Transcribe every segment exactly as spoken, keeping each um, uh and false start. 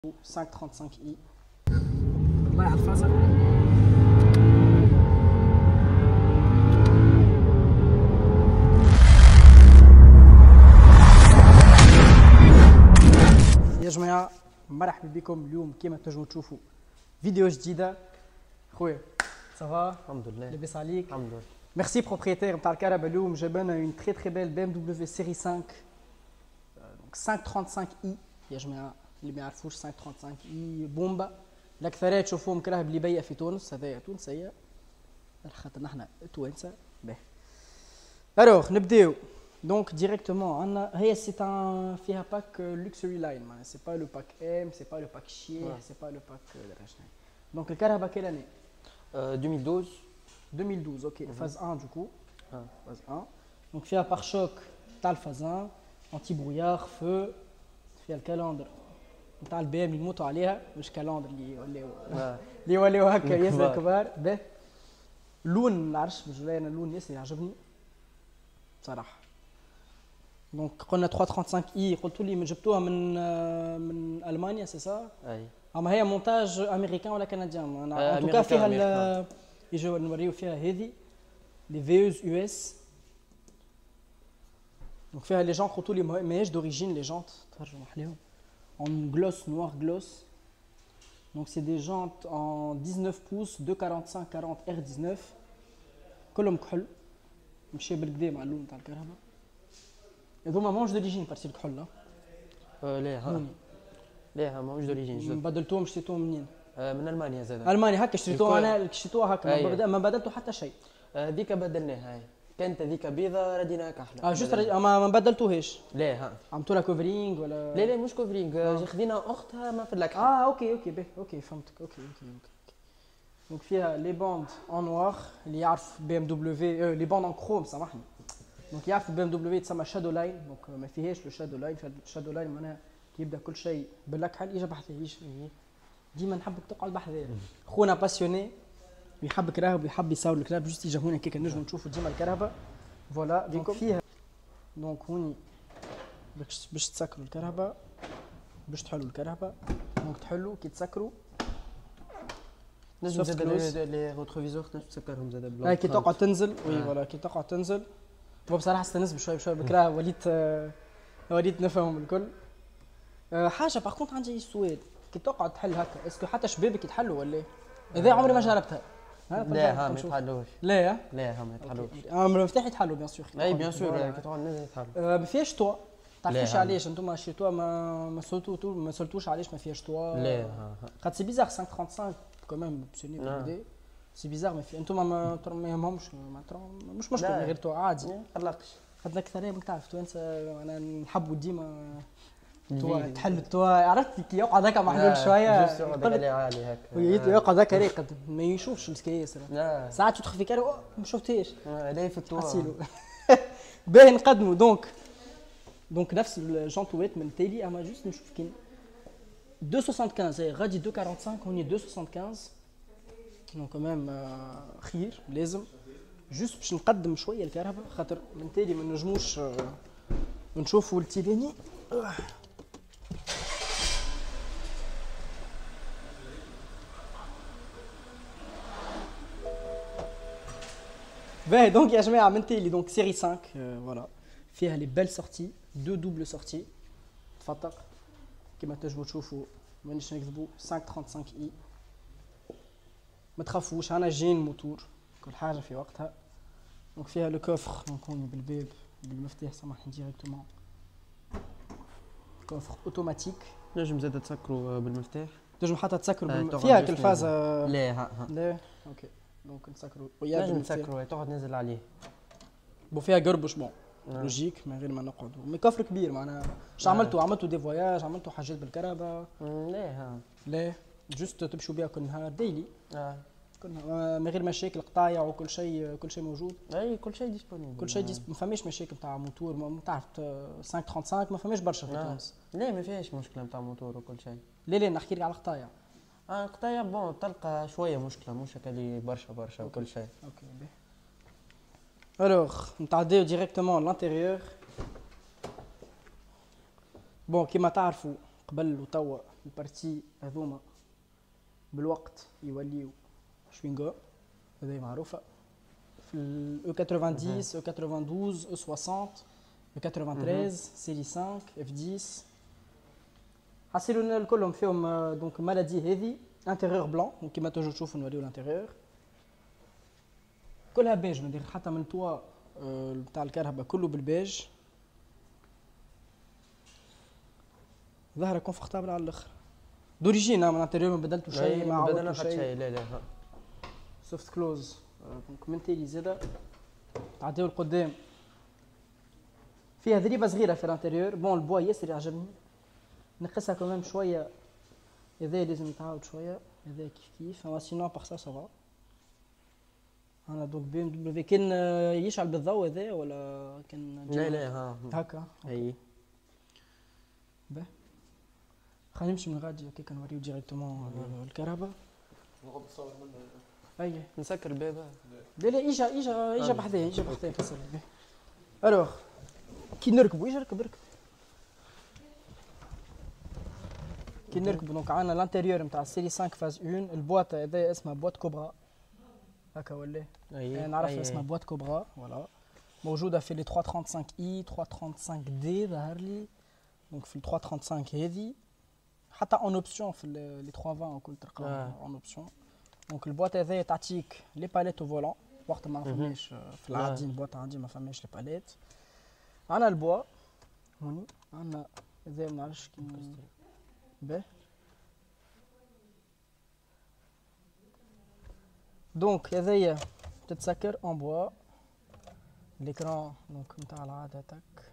خمسمية وخمسة وثلاثين اي. الله على الفازة. يا جماعة مرحبا بكم اليوم. كما تنجموا تشوفوا فيديو جديدة. خويا صافا؟ الحمد لله. لاباس عليك؟ الحمد لله. ميرسي بروبريتير نتاع الكهرباء اليوم جاب لنا اون تري تري بيل بي ام دبليو سيري خمسة خمسمية وخمسة وثلاثين اي. يا جماعة اللي ما يعرفوش خمسمية وخمسة وثلاثين اي بومبا. الأكثرية تشوفوهم كراهب اللي بيا في تونس، هذايا تونسية خاطر نحنا توانسة. باهي الوغ نبداو دونك ديريكتومون. عندنا هي سي ان فيها باك لوكسوري لاين، معناها سي با لو باك ام، سي با لو باك شيح، سي با لو باك دراشنا. دونك الكهرباء كيل اني؟ ألفين واثناشر. ألفين واثناشر اوكي. فاز واحد دوكو. فاز واحد دونك فيها بار شوك تاع الفاز واحد، انتي برويار، فو، فيها الكالندر نتاع البي ام اللي يموتوا عليها، مش كالندر اللي يوليو اللي يوليو هكا ياسر كبار. باهي اللون ما نعرفش بالجوله، انا اللون ياسر يعجبني بصراحه. دونك قلنا ثلاثمية وخمسة وثلاثين اي، قلتوا لي من جبتوها من من المانيا سي صا؟ اي. اما هي مونتاج امريكان ولا كنديان؟ انا ان توكا فيها يجوا نوريو فيها هذه لي فيوز يو اس. دونك فيها لي جونت، قلتوا لي ماهيش دوريجين لي جونت، تفرجوا عليهم en gloss noir gloss. Donc c'est des jantes en dix-neuf pouces deux quarante-cinq quarante R dix-neuf كلهم كحل مشي بالكدا مع اللون تاع الكهرباء. هذوما ماهوش دوريجين بارتي الكحل. ها لا ها لا ماهوش دوريجين. بدلتوهم شريتوهم منين؟ من المانيا زاد. المانيا هكا شريتوها؟ انا شريتوها هكا ما بدلتوا حتى شيء. هذيك بدلناها، هاي كانت هذيك بيضة رديناها كحلة. اه جوست اما ما بدلتوهاش؟ لا ها عملتوا لها كوفرينغ ولا؟ لا لا مش كوفرينغ، خذينا اختها ما في اللاكحة. اه اوكي اوكي باهي اوكي فهمتك. اوكي اوكي اوكي. دونك فيها لي باند ان نوار، اللي يعرف بي ام دبليو لي باند ان كروم سامحني. دونك يعرف بي ام دبليو تسمى شادو لاين، دونك ما فيهاش لو شادو لاين. شادو لاين معناها كي يبدا كل شيء بالكحل يجي بحث. ديما نحبك تقعد بحذايا، خونا باسيوني يحب كراهب ويحب يصور الكلاب. جوست يجي هنا كيك نجموا نشوفوا ديما الكهرباء. فوالا دونك فيها دونك هوني باش باش تسكروا الكهرباء، باش تحلوا الكهرباء. دونك تحلوا كي تسكروا نجم زاد لي روتروفيزور تنجم تسكرهم زاد بلا. اي كي تقعد تنزل. وي فوالا كي تقعد تنزل. وبصراحه استانس بشوي بشوي بكرا وليت وليت نفهم الكل. حاجه باغ كونت عندي سؤال، كي تقعد تحل هكا اسكو حتى شبابك يتحلوا ولا؟ اذا عمري ما جربتها. لا ها ما يتحلوش. لا لا ها ما يتحلوش. اه المفتاح يتحلوا بيان سور. اي بيان سور كي تقعد نازل يتحلوا. ما فيهاش طوا. تعرفوش علاش انتم شريتوها ما ما سولتو ما سولتوش علاش ما فيهاش طوا؟ لا ها خاطر سي بيزار خمسمية وخمسة وثلاثين كمان بسوني بكدا. سي بيزار ما في انتم ما يهمهمش مش مشكل غير طوا عادي. ما قلقش خاطر اكثريه راك تعرف توانسه انا نحبوا ديما توا تحل التوا. عرفت كي يقعد هكا محلول شويه جوست يقعد عليه عالي هكا يقعد هكا راقد ما يشوفش السكايس. لا ساعات تدخل في كارو ما شفتيش لا في التوا حسيلو. باهي نقدموا دونك دونك نفس الجونتوات من تالي. اما جوست نشوف كاين مئتين وخمسة وخمسين غادي مئتين وخمسة وأربعين هوني مئتين وخمسة وخمسين. دونك كمان خير لازم جوست باش نقدم شويه الكهرباء خاطر من تالي ما نجموش نشوفوا التيليني. باهي دونك يا جماعه من تالي دونك سيري خمسة فوالا فيها لي بيل سورتي دو دوبل سورتي. تفطق كيما تنجموا تشوفوا مانيش نكذبوا خمسمية وخمسة وثلاثين اي. ما تخافوش انا جين موتور كل حاجه في وقتها. دونك فيها لو كوفر نكون بالباب بالمفتاح سامحني ديريكتومون. كوفر اوتوماتيك نجم زاد تسكروا بالمفتاح. تنجم حتى تسكروا بالم... فيها تلفازه. لا ها ها لا اوكي دونك نسكروا ويا نجم تسكروا تقعد نازل عليه. بو فيها قربش بون لوجيك من غير ما نقعدوا. مي كفر كبير معناها اش عملتوا؟ عملتوا دي فواياج؟ عملتوا حاجات بالكهرباء؟ لا ها لا جوست تمشوا بها كل نهار ديلي. اه كل من غير مشاكل قطايع وكل شيء كل شيء موجود. اي كل شيء ديسپونيبل. كل شيء ديسب... ما فماش مشاكل تاع موتور. ما تعرف خمسمية وخمسة وثلاثين ما فماش برشا في تونس. لا ما فيهاش مشكله نتاع موتور وكل شيء. لا لا نحكي لك على القطايع. اه قطايع بون تلقى شويه مشكله مش هكا اللي برشا برشا وكل شيء. اوكي باهي. الوغ نتعداو ديريكتومون لانتيريور. بون كيما تعرفوا قبل وتوا البارتي هذوما بالوقت يوليو شوينغو هذه معروفه في ال ثمانية وثمانين او اثناش او ستين او ثمانية وثلاثين سيري خمسة اف عشرة حصلوا الكلهم فيهم دونك مالادي هذه انتيريور بلون دونك كيما توجور تشوفوا نوريو الانتيريور كلها بيج ندير حتى من التوا بتاع الكهرباء كله بالبيج ظاهره كونفورتابل على الاخر دوريجين من الانتيريور ما بدلتوا شيء ما بدلنا عملتوا حتى شيء شيء لا لا سوفت كلوز دونك من تالي زاده تعديو القدام فيها ذريبه صغيره في الانتيريور بون البوا ياسر يعجبني نقصها كمان شويه هذا لازم يتعاود شويه هذا كيف كيف اما سينو باغ سا سافا انا دونك بي ام دبليو كان يشعل بالضوء هذا ولا كان لا لا ها هكا اي به خلينا نمشي من غادي هكا كنوريو ديريكتومون الكهرباء نقعد نصور منه اي نسكر الباب لا لا اجا اجا اجا بحذايا اجا بحذايا فصل به الوغ كي نركبوا اجا ركب ركب كي نركبوا دونك عندنا الانتيريور نتاع السيري خمسة فاز واحد البواط هذا اسمها بواط كوبرا هكا ولا اي نعرف اسمها بواط كوبرا فوالا موجوده في لي ثلاثمية وخمسة وثلاثين اي ثلاثمية وخمسة وثلاثين دي ظهر لي دونك في ال ثلاثمية وخمسة وثلاثين هذه حتى اون اوبسيون في لي ثلاثمية وكل تلقاها اون اوبسيون دونك البواط هذايا تعطيك لي باليت او فولون وقت ما فماش في العادي البواط عندي ما فماش لي باليت عندنا البوا هوني عندنا هذا ما نعرفش كي به دونك هذايا تتسكر اون بوا ليكران دونك نتاع العاده تك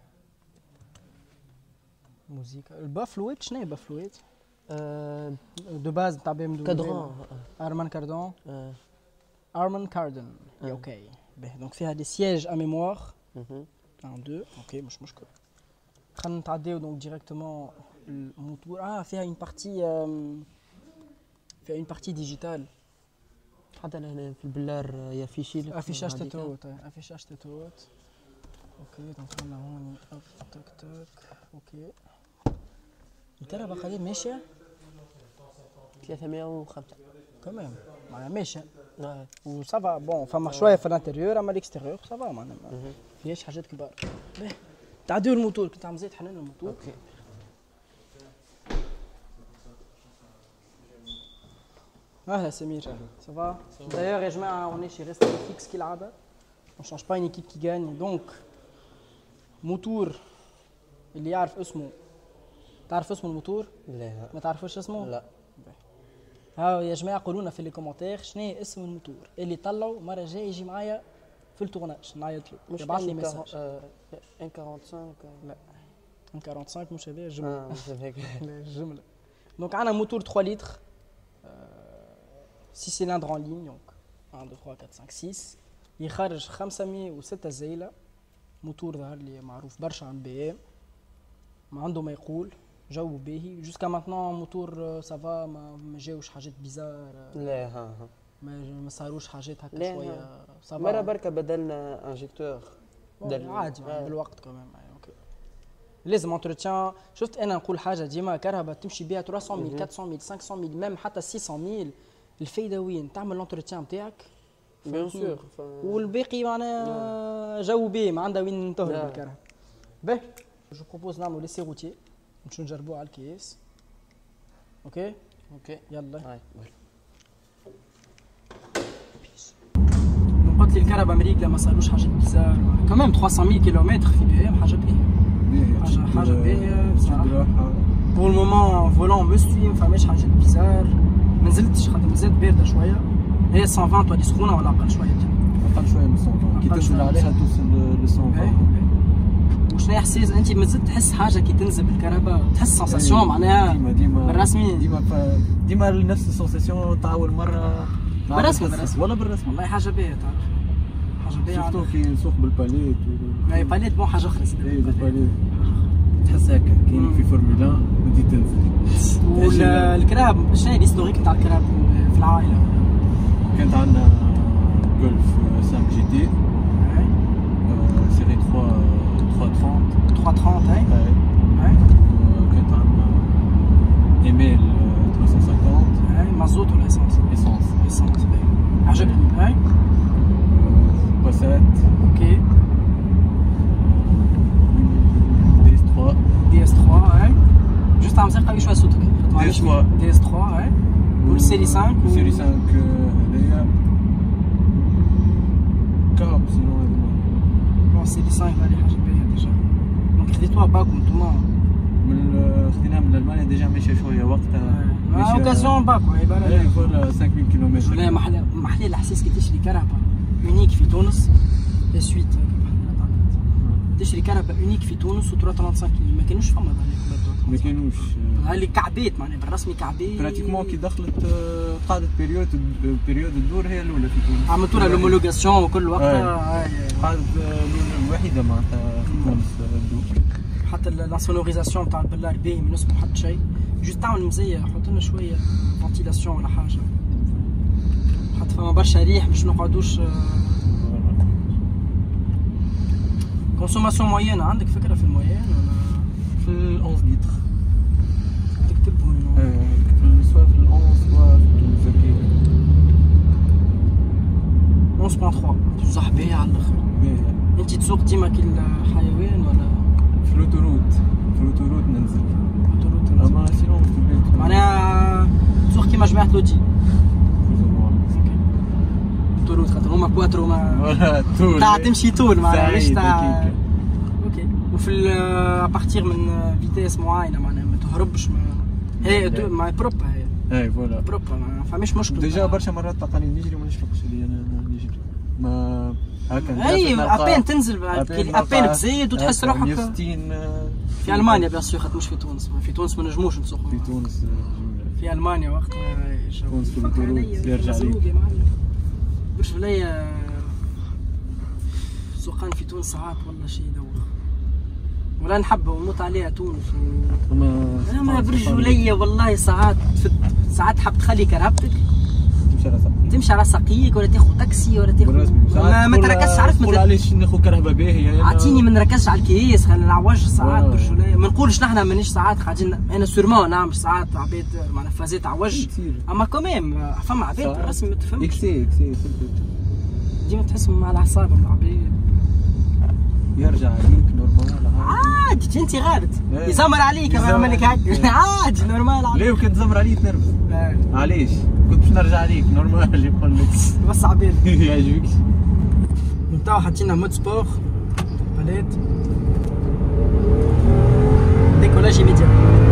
موزيكا البا فلويد شنو هي با فلويد دو باز نتاع بي ام دبليو كادرون ارمان كاردون ارمان كاردون اوكي به دونك فيها دي سياج ا ميموار واحد اثنين اوكي مش مشكل خلينا نتعديو دونك ديريكتومون الموتور اه فيها اون بارتي فيها اون بارتي ديجيتال حتى لهنا في البلار يافيشي لك افيشاج تاتوت افيشاج تاتوت اوكي دونك عندنا هون تك تك اوكي الكهرباء قديم ماشيه ثلاثمية وخمسة كمان معناها ماشيه اه وصافا بون فما شويه في الانتيريور اما الاكستيريور صافا معناها ما فيهاش حاجات كبار باهي تعديو الموتور كنت عم زيد حنان الموتور اوكي اه سمير صافا دايوغ يا جماعه اوني شي ريست فيكس كي العاده ما شانج با اون ايكيب كي غاني دونك موتور اللي يعرف اسمه تعرف اسم الموتور لا ما تعرفوش اسمه لا ها يا جماعه قولوا لنا في لي كومونتير شنو هي اسم الموتور اللي طلعوا المره الجايه يجي معايا في التورناج نعيط له مش يبعث لي ميساج ان خمسة لا ان خمسة وأربعين مش هذا جمله اه مش هيك لا جمله دونك عندنا موتور ثلاثة لتر ستة سيلندر ان لين دونك واحد اثنين ثلاثة أربعة خمسة ستة يخرج خمسمية وستة زيله موتور ظهر لي معروف برشا عن بي ام ما عنده ما يقول جو باهي جوسكا ماتنون موتور سافا ما ما جاوش حاجات بيزار لا ها ها ما ما صاروش حاجات هكا لا، شويه سافا مرة بركة بدلنا انجيكتور دل... عادي آه. بالوقت كمان اوكي لازم انتروتيان شفت انا نقول حاجه ديما كهرباء تمشي بها ثلاثمية ألف أربعمية ألف خمسمية ألف ميم حتى ستمية ألف الفايده وين تعمل الانتروتيان نتاعك بيان سور والباقي معناها جو بيه ما عندها وين تهرب الكهرباء باهي جو بروبوز نعملوا لي سيروتي نمشيو نجربوه على الكيس اوكي اوكي يلا هاي قلت لي الكهرباء امريكا ما صارلوش حاجه بيزار كمان ثلاثمية كيلومتر في بي ام حاجه باهيه حاجه حاجه باهيه بصراحه بور المومون فولون مسوي ما فماش حاجات بيزار ما نزلتش خاطر مازالت بارده شويه هي مية وعشرين تولي سخونه ولا اقل شويه اقل شويه من مية وعشرين كي تنزل عليها توصل ل مية وعشرين وشنو احساس انت مازلت تحس حاجه كي تنزل بالكهرباء تحس سونساسيون معناها ديما ديما بالرسمي ديما ديما نفس السونساسيون تاع اول مره بالرسمي بالرسمي ولا بالرسمي والله حاجه باهيه تعرف حاجه باهيه سورتو كي نسوق بالباليت ما باليت بون حاجه اخرى اي بالباليت تحس هكا كاين في فورمولا ودي تنزل والكراب شنو هي الهيستوريك تاع الكراب في العائله كانت عندنا جولف خمسة جي تي سيري ثلاثمية وثلاثين ثلاثمية وثلاثين هاي هاي هاي كانت عندنا ايميل ثلاثمية وخمسين هاي مازوت ولا اسانس؟ ايسونس. اسانس هاي عجبني هاي. باسات اوكي دي اس ثلاثة دي اس ثلاثة هاي. جوست عم زقه شويه صوتك. دي اس ثلاثة دي اس ثلاثة هاي. والسيري خمسة والسيري خمسة هذايا كاب سينو هذا بون السيري خمسة هذه حاجه باهيه ديجا. دونك خديتوها باكو نتوما من خديناها من المانيا ديجا ماشيه شويه وقتها. اه اوكازيون باكو هي بالها. اي فوالا خمسة آلاف كيلومتر. ولا محل محلي الاحساس كي تشري كهرباء اونيك في تونس لي سويت تشري كهرباء اونيك في تونس و ثلاثمية وخمسة وثلاثين ما كانوش فما ما كانوش هاللي كعبيت معناها بالرسمي كعبيت. براتيكمون كي دخلت قعدت بيريود بيريود الدور هي الاولى في تونس. عملتوا لها لومولوغاسيون وكل وقتها. قعدت الوحيده معناتها في تونس الدور. حتى لاسونوريزاسيون تاع البلار باهي ما نسمعوا حتى شيء. جوست تعمل مزيه حط لنا شويه فونتيلاسيون ولا حاجه. حتى فما برشا ريح باش نقعدوش. كونسوماسيون موينه عندك فكره في الموين ولا؟ في ال احد عشر لتر تكتبهم لنا. سواء في ال احد عشر سواء في الزكي احد فاصلة ثلاثة بصح باهي على الاخر. انت تسوق ديما كي الحيوان ولا؟ في الاوتوروت في الاوتوروت ننزل. اوتوروت اما سينو في البيت معناها تسوق كيما جماعه لودي. اوتوروت خاطر هما كواترو ما طول تاع تمشي طول معناها مش تاع. سعيد اوكي وفي ابارتيغ من فيتيس معينه معناها ما تهربش ما هي دو- ما بروبا هي اي فوالا بروبا ما فماش مشكل. ديجا برشا مرات تلقاني نجري وما نشفقش اللي انا نجري ما هكا اي نلقى- ابين تنزل أبين ابين نلقى تزيد وتحس هكا روحك مية وستين في المانيا بيان سور خاطر مش في تونس. في تونس ما نجموش نسوقوا في تونس في المانيا وقتها الجو. تونس في فك الطرق عليا، يرجع مزروق ليك. يا معلم. برش عليا سوقان في تونس ساعات والله شيء يدوخ. ولا نحبها ونموت عليها تونس و... اما انا ما برج وليا والله ساعات تفت ساعات حاب تخلي كرهبتك تمشي على ساقي تمشي على ساقيك ولا تاخذ تاكسي ولا تاخذ ما, ما تركزش عرفت تقول ما علاش ناخذ كرهبه باهيه اعطيني ما نركزش على الكيس خلينا نعوج ساعات آه. برج ولا ما نقولش نحنا مانيش ساعات قاعدين انا سورمون نعمل ساعات عباد معناها فازات عوج كثير. اما كوميم فما عباد بالرسمي ما تفهمش اكسي اكسي ديما تحسهم على اعصابهم العباد يرجع عليك نورمال عادي انت غابت إيه. يزمر عليك يزمر. يعمل لك هكا عادي نورمال عادي. ليه وكنت زمر عليه تنرفز لا، علاش كنت باش نرجع عليك نورمال يقول لك بس عباد يعجبك نتاو حاطين مود سبور باليت ديكولاج ميديا.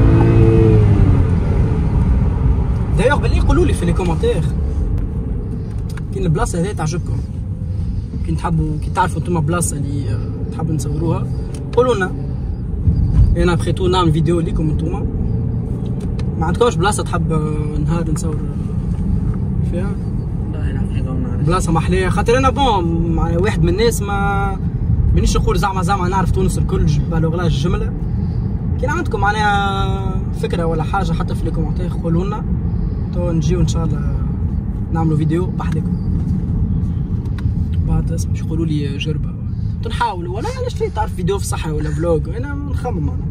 دايوغ باللي قولوا لي في لي كومونتير كاين البلاصه هذه تعجبكم كي تحبوا كي تعرفوا انتم بلاصه اللي آه، تحبوا نصوروها قولوا لنا. انا ابخي تو نعمل فيديو ليكم انتم. ما عندكمش بلاصه تحب آه، نهار نصور آه، فيها لا لا حاجه ما نعرفش. بلاصه محليه خاطر انا بون مع واحد من الناس ما مانيش نقول زعما زعما نعرف تونس الكل بالوغلاج جمله. كاين عندكم معناها فكره ولا حاجه حتى في لي كومونتير قولوا لنا تو نجيو ان شاء الله نعملوا فيديو بحدكم. بعد اسم يقولوا لي جربه نحاولوا ولا علاش ليه تعرف فيديو في الصحراء ولا فلوج انا نخمم انا.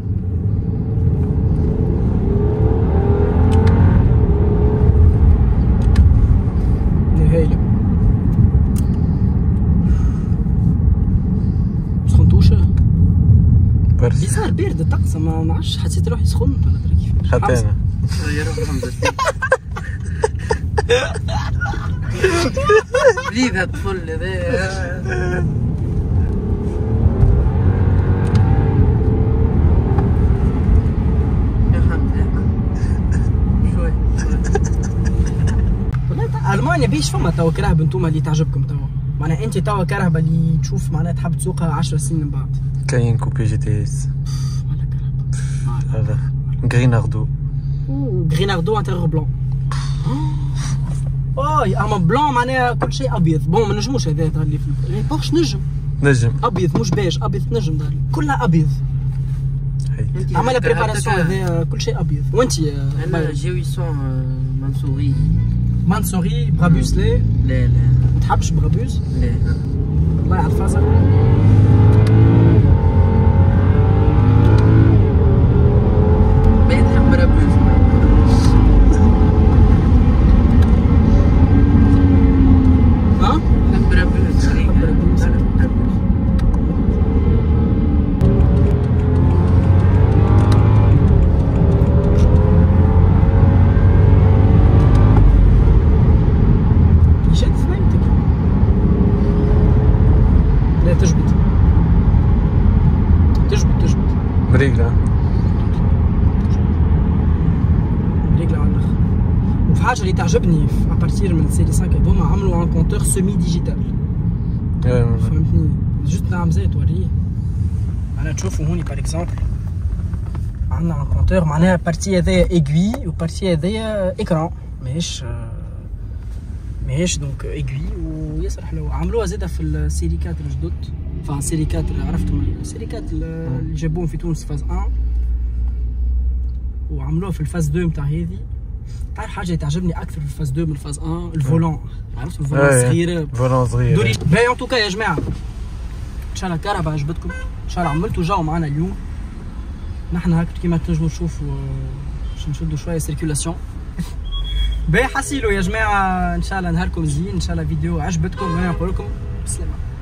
نهايله سخنتوش برس بيصير بارد الطقس ما نعرفش حسيت روحي سخنت ولا درا كيفاش. حتى انا بريد هالطفل هذا يا حمد يا حمد شوي والله المانيا بيش فما توا كرهبه انتوما اللي تعجبكم توا معناها انت توا كرهبه اللي تشوف معناها تحب تسوقها عشر سنين من بعد. كاين كوبي جي تي اس ولا كرهبه هذا غريناردو غريناردو انتيغ بلون. اوي اما بلون معناها كل شيء ابيض بون ما نجموش هذا اللي في بورش نجم نجم ابيض مش بيج ابيض نجم داري كلها ابيض. هي عملها بريباراسيون هذا كل شيء ابيض. وانت انا جويسون منصوري مانسوري برابوس لي لا لا ما تحبش برابوس لا الله على الفازر. بقيت نحب رابوز الحاجه اللي تعجبني ابارتير من السيري خمسة هذوما عملوا ان كونتور سيمي ديجيتال فهمتني جوست نعم زي توريه انا تشوفوا هوني بار اكزومبل عندنا ان كونتور معناها بارتي هذايا ايغوي وبارتي هذايا اكران ماهيش ماهيش دونك ايغوي وياسر حلو عملوها زاده في السيري أربعة الجدد enfin série أربعة عرفتم السيري أربعة اللي جابوهم في تونس فاز واحد وعملوها في الفاز اثنين نتاع هذه. تعرف حاجه تعجبني اكثر في الفاز اثنين من الفاز واحد الفولون عرفت الفولون صغير فولون صغير دوري باهي ان توكا يا جماعه ان شاء الله الكهرباء عجبتكم ان شاء الله عملتوا جو معنا اليوم نحن هاك كيما تنجموا تشوفوا باش نشدوا شويه سيركيلاسيون باهي حسيلو يا جماعه ان شاء الله نهاركم زين ان شاء الله فيديو عجبتكم وانا نقول لكم بسلامه.